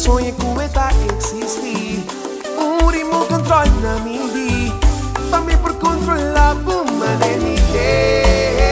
sonho que está a existir. Remote control na minha vida, para me por controlar por mané ninguém.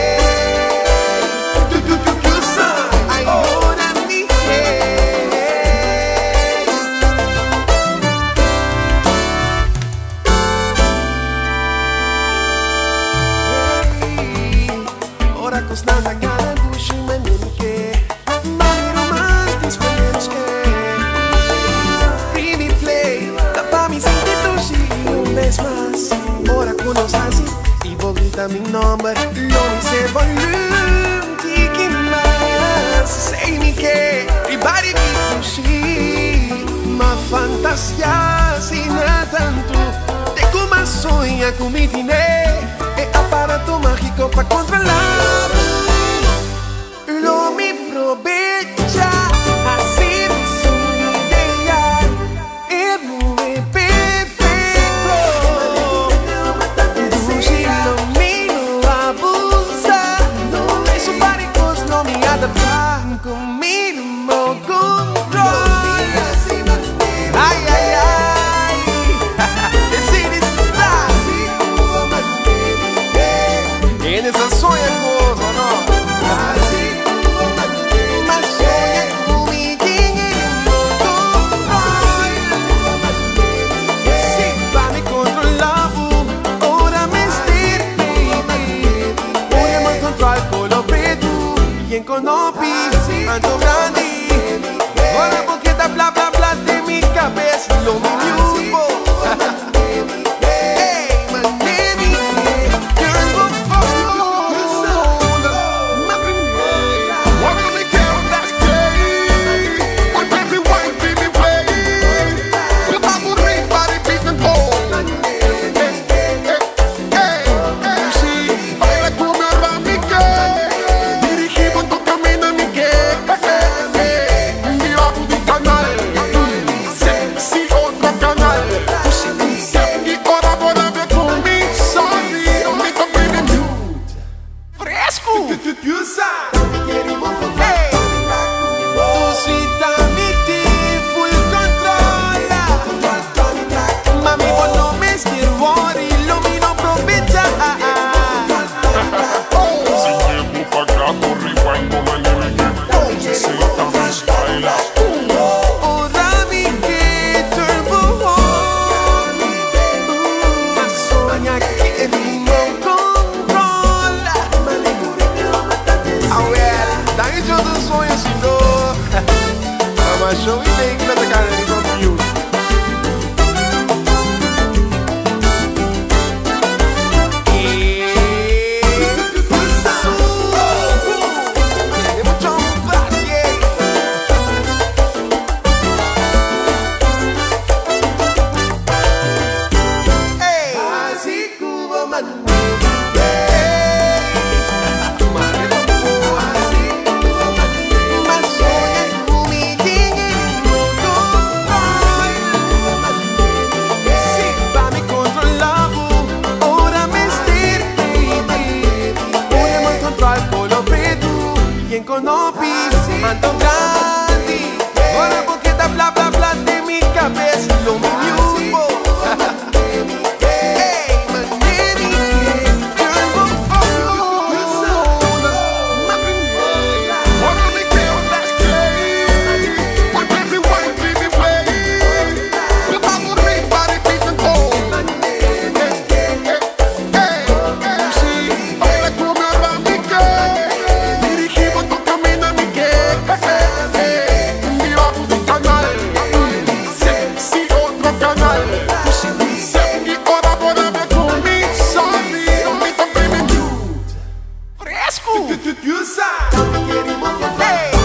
Mijn nummer, non se volume, tiki mas. Sei mi che ribari di così, ma fantasia sina tanto. Te come sogna come ti ne, e apparato magico pa controllare. Lo mi provecha, así de su idea, e muove perfetto. Con mi control. Ay, ay, ay. Decidi estar. En esa soña cosa, ¿no? Mas soña conmigo en el control. Si va me controlar, ora me estir, baby. Voy a me controlar con lo preto y en conopi. Tanto grande, ora porque da bla bla bla de mi cabeça, lo me muevo. Hey, my baby, you're good for my primera. Wanna make it that's gay. One baby, white baby, play. You have to ring by the beat and pole. Hey, see, baila como a mi que. Dirigimos tu camino a mi que. Show me make better kind of from you. Conopi, ando grande, ora porque da bla bla bla de mi cabeça, lo me muevo. Hey, my baby, you're good for my primera. Wanna make it that's gay. One baby, white baby, play. You have to ring by the beat and pole. Hey, see, baila como a mi que. Dirigimos tu camino a mi que. Mira tu canal, si otro canal. Segui ora ora me comi, sorriso mi tombri me. Fresco, you sabe, queremos hey.